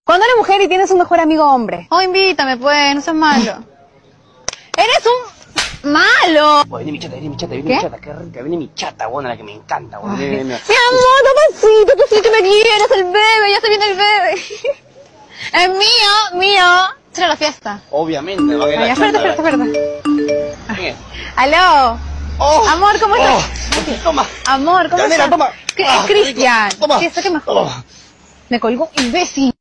Cuando eres mujer y tienes un mejor amigo hombre. Oh, invítame, pues, no seas malo. ¡Eres un malo! Oh, viene mi chata, viene mi chata, viene ¿Qué? mi chata, qué rica, viene mi chata, buena, la que me encanta, buena. Mi amor, papacito, tú sí que me quieres, el bebé, ya se viene el bebé. ¡Es mío! Será la fiesta. Obviamente, va a Ay, espérate. Bien. Aló. Oh, Amor, ¿cómo estás? Toma. Amor, ¿cómo Yanela, estás? toma. Es Cristian. Toma. Sí, está que mejor. Oh. Me colgó, imbécil.